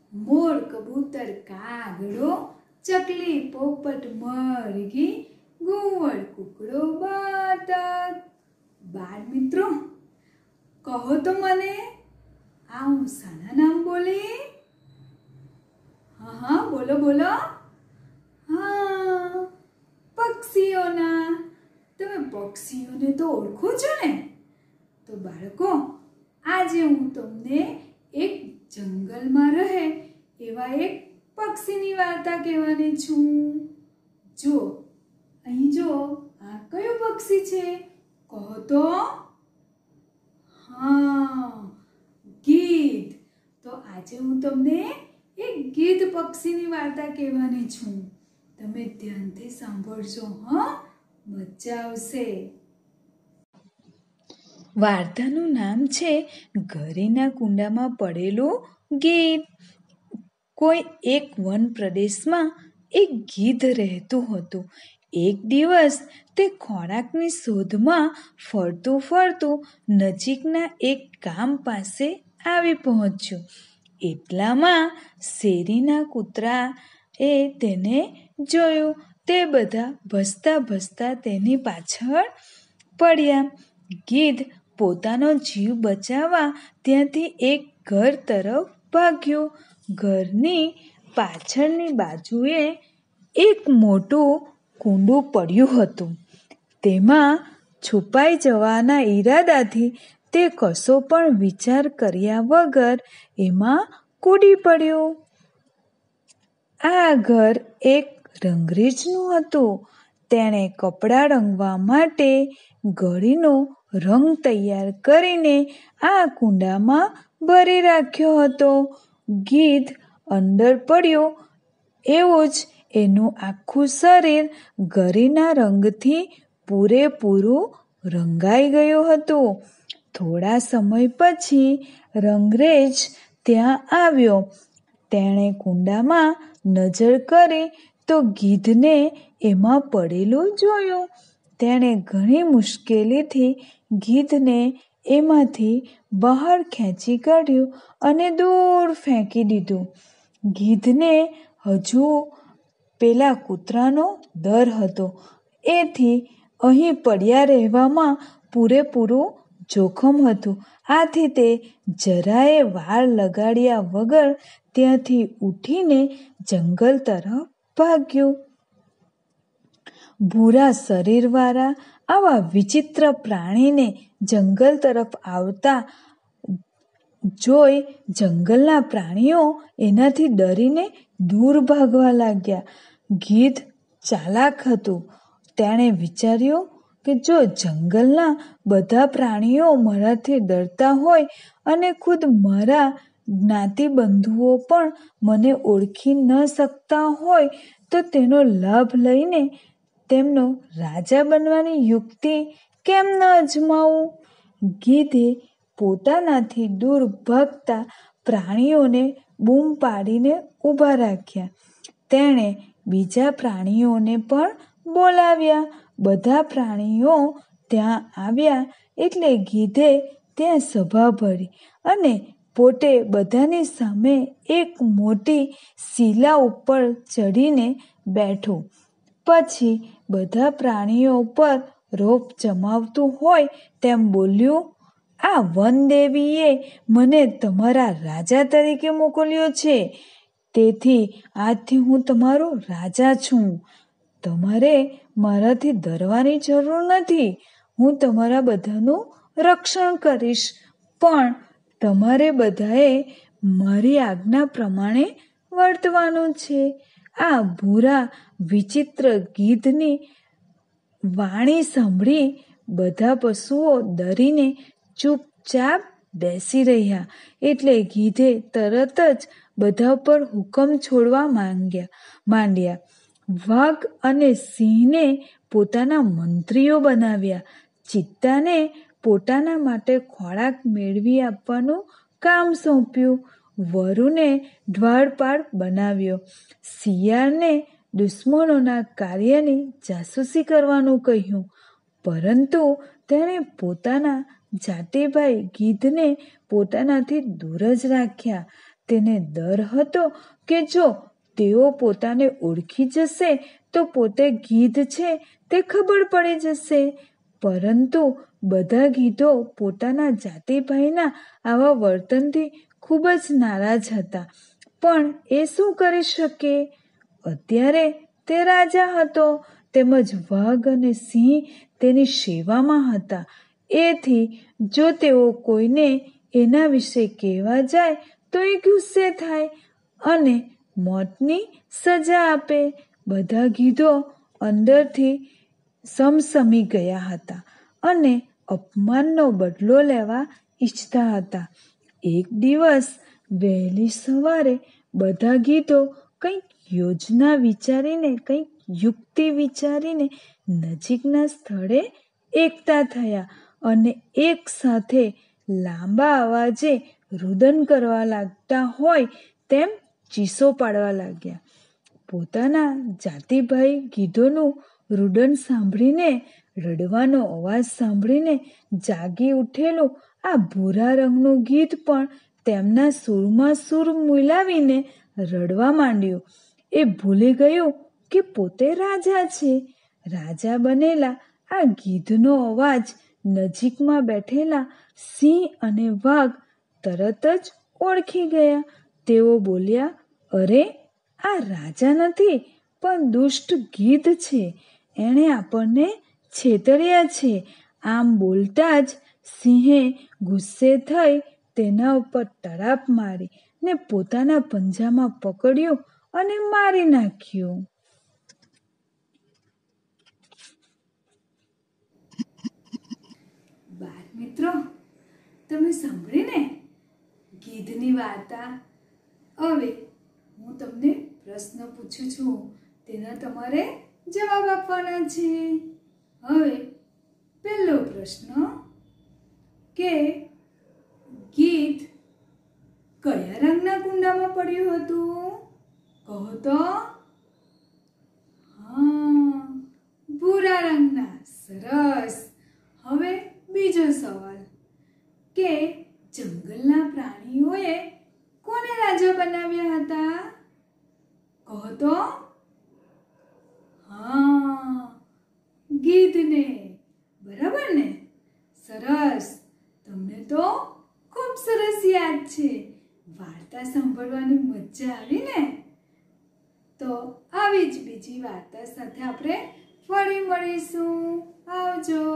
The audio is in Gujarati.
મોર કબૂતર કાગડો ચકલી પોપટ મરઘી ઘુવડ કુકડો બતક. બાળ મિત્રો, કહો તો મને આ હું શાના નામ બોલી? હા, બોલો બોલો. હા, પક્ષીઓના. તમે પક્ષીઓને તો ઓળખો છો ને? તો બાળકો, આજે હું તમને એક જંગલમાં રહે એવા એક પક્ષીની વાર્તા કહેવાની છું. જો અહીં જો, આ કયું પક્ષી છે? કહો તો. હા, ગીધ. તો આજે હું તમને એક ગીધ પક્ષીની વાર્તા કહેવાની છું. તમે ધ્યાનથી સાંભળજો. હા, મજા આવશે. વાર્તાનું નામ છે ઘરેના કુંડામાં પડેલું ગીધ. કોઈ એક વન પ્રદેશમાં એક ગીધ રહેતું હતું. એક દિવસ તે ખોરાકની શોધમાં ફરતું ફરતું નજીકના એક ગામ પાસે આવી પહોંચ્યું. એટલામાં શેરીના કૂતરાએ તેને જોયું. તે બધા ભસતા ભસતા તેની પાછળ પડ્યા. ગીધ પોતાનો જીવ બચાવવા ત્યાંથી એક ઘર તરફ ભાગ્યો. ઘરની પાછળની બાજુએ એક મોટું કૂંડું પડ્યું હતું. તેમાં છુપાઈ જવાના ઈરાદાથી તે કશો પણ વિચાર કર્યા વગર એમાં કૂદી પડ્યો. આ ઘર એક રંગરેજનું હતું. તેણે કપડાં રંગવા માટે ગળીનો રંગ તૈયાર કરીને આ કુંડામાં ભરી રાખ્યો હતો. ગીધ અંદર પડ્યો એવું જ એનું આખું શરીર ગરીના રંગથી પૂરેપૂરું રંગાઈ ગયું હતું. થોડા સમય પછી રંગરેજ ત્યાં આવ્યો. તેણે કુંડામાં નજર કરી તો ગીધને એમાં પડેલું જોયું. તેણે ઘણી મુશ્કેલીથી ગીધને એમાંથી બહાર ખેંચી કાઢ્યું અને દૂર ફેંકી દીધું. ગીધને હજુ પેલા કૂતરાનો ડર હતો. એથી અહીં પડ્યા રહેવામાં પૂરેપૂરું જોખમ હતું. આથી તે જરાયે વાર લગાડ્યા વગર ત્યાંથી ઉઠીને જંગલ તરફ ભાગ્યું. ભૂરા શરીરવાળા આવા વિચિત્ર પ્રાણીને જંગલ તરફ આવતા જોઈ જંગલના પ્રાણીઓ એનાથી ડરીને દૂર ભાગવા લાગ્યા. ગીધ ચાલાક હતું. તેણે વિચાર્યું કે જો જંગલના બધા પ્રાણીઓ મારાથી ડરતા હોય અને ખુદ મારા જ્ઞાતિબંધુઓ પણ મને ઓળખી ન શકતા હોય તો તેનો લાભ લઈને તેમનો રાજા બનવાની યુક્તિ કેમ ન અજમાવું? ગીધે પોતાનાથી દૂર ભાગતા પ્રાણીઓને બૂમ પાડીને ઊભા રાખ્યા. તેણે બીજા પ્રાણીઓને પણ બોલાવ્યા. બધા પ્રાણીઓ ત્યાં આવ્યા એટલે ગીધે ત્યાં સભા ભરી અને પોતે બધાની સામે એક મોટી શિલા ઉપર ચડીને બેઠો. પછી બધા પ્રાણીઓ પર રોપ જમાવતું હોય તેમ બોલ્યું, આ વનદેવીએ મને તમારા રાજા તરીકે મોકલ્યો છે. તેથી આજથી હું તમારો રાજા છું. તમારે મારાથી ડરવાની જરૂર નથી. હું તમારા બધાનું રક્ષણ કરીશ. પણ તમારે બધાએ મારી આજ્ઞા પ્રમાણે વર્તવાનું છે. આ ભૂરા વિચિત્ર ગીધની વાણી સાંભળી બધા પશુઓ ડરીને ચૂપચાપ બેસી રહ્યા. એટલે ગીધે તરત જ બધા પર હુકમ છોડવા માંડ્યા. વાઘ અને સિંહને પોતાના મંત્રીઓ બનાવ્યા. ચિત્તાને પોતાના માટે ખોરાક મેળવી આપવાનું કામ સોંપ્યું. વરુને દ્વારપાળ બનાવ્યો. શિયાળને દુશ્મનોના કાર્યની જાસૂસી કરવાનું કહ્યું. પરંતુ તેણે પોતાના જાતિભાઈ ગીધને પોતાનાથી દૂર જ રાખ્યા. તેને ડર હતો કે જો તેઓ પોતાને ઓળખી જશે તો પોતે ગીધ છે તે ખબર પડી જશે. પરંતુ બધા ગીધો પોતાના જાતિભાઈના આવા વર્તનથી ખૂબ જ નારાજ હતા. પણ એ શું કરી શકે? અત્યારે તે રાજા હતો, તેમજ વાઘ અને સિંહ તેની સેવામાં હતા. એથી જો તેઓ કોઈને એના વિશે કહેવા જાય તો એ ગુસ્સે થાય અને મોતની સજા આપે. બધા ગીધો અંદરથી સમસમી ગયા હતા અને અપમાનનો બદલો લેવા ઈચ્છતા હતા. એક દિવસ વહેલી સવારે બધા ગીધો કંઈક યોજના વિચારીને, કંઈક યુક્તિ વિચારીને નજીકના સ્થળે એકઠા થયા અને એક સાથે લાંબા અવાજે રુદન કરવા લાગતા હોય તેમ ચીસો પાડવા લાગ્યા. પોતાના જાતિભાઈ ગીધોનું રુદન સાંભળીને, રડવાનો અવાજ સાંભળીને જાગી ઉઠેલું આ ભૂરા રંગનું ગીધ પણ તેમના સૂરમાં સૂર મિલાવીને રડવા માંડ્યું. એ ભૂલી ગયું કે પોતે રાજા છે. રાજા બનેલા આ ગીધનો અવાજ નજીકમાં બેઠેલા સિંહ અને વાઘ તરત જ ઓળખી ગયા. તેઓ બોલ્યા, અરે, આ રાજા નથી પણ દુષ્ટ ગીધ છે. એણે આપણને છેતર્યા છે. આમ બોલતા જ સિંહે ગુસ્સે થઈ તેના ઉપર તડાપ મારી ને પોતાના પંજામાં પકડ્યું અને મારી નાખ્યું. બાળ મિત્રો, તમે સાંભળીને ગીધની વાર્તા. હવે હું તમને પ્રશ્ન પૂછું છું, તેના તમારે જવાબ આપવાના છે. હવે પહેલો પ્રશ્ન કે ગીધ કયા રંગના કુંડામાં પડ્યું હતું? કહો તો. હા, ભૂરા રંગના. સરસ. હવે બીજો સવાલ કે જંગલના પ્રાણીઓએ કોને રાજા બનાવ્યા હતા? કહો તો. હા, ગીધને. બરાબર ને? સરસ. તમને તો ખૂબ સરસ યાદ છે. વાર્તા સાંભળવાની મજા આવી ને? તો આવી જ બીજી વાર્તા સાથે આપણે ફરી મળીશું. આવજો.